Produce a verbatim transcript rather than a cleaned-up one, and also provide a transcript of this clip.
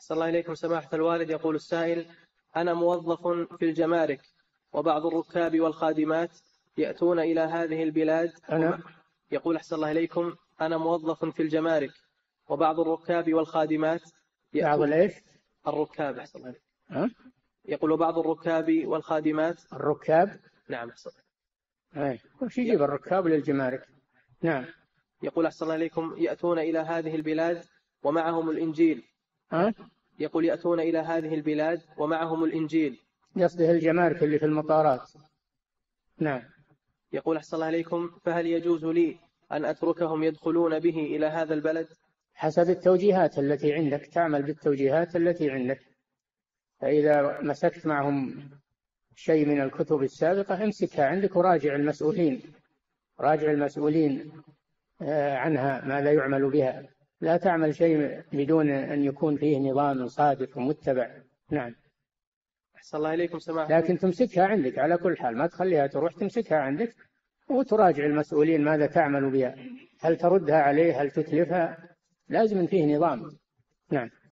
أحسن الله إليكم سماحة الوالد. يقول السائل: أنا موظف في الجمارك، وبعض الركاب والخادمات يأتون إلى هذه البلاد. أنا يقول: أحسن الله إليكم، أنا موظف في الجمارك، وبعض الركاب والخادمات بعض الإيش؟ الركاب. أحسن الله إليكم. أه؟ يقول: وبعض الركاب والخادمات. الركاب؟ نعم أحسن. أي وش يجيب الركاب للجمارك؟ نعم. يقول: أحسن الله إليكم، يأتون إلى هذه البلاد ومعهم الإنجيل. أه؟ يقول: يأتون إلى هذه البلاد ومعهم الإنجيل. قصده الجمارك اللي في المطارات. نعم. يقول: أحسن الله إليكم، فهل يجوز لي أن أتركهم يدخلون به إلى هذا البلد؟ حسب التوجيهات التي عندك، تعمل بالتوجيهات التي عندك. فإذا مسكت معهم شيء من الكتب السابقة امسكها عندك وراجع المسؤولين، راجع المسؤولين عنها ماذا يعمل بها. لا تعمل شيء بدون أن يكون فيه نظام صادق ومتبع. نعم. أحسن الله إليكم سماحة. لكن تمسكها عندك على كل حال، ما تخليها تروح، تمسكها عندك وتراجع المسؤولين ماذا تعمل بها، هل تردها عليه، هل تتلفها. لازم فيه نظام. نعم.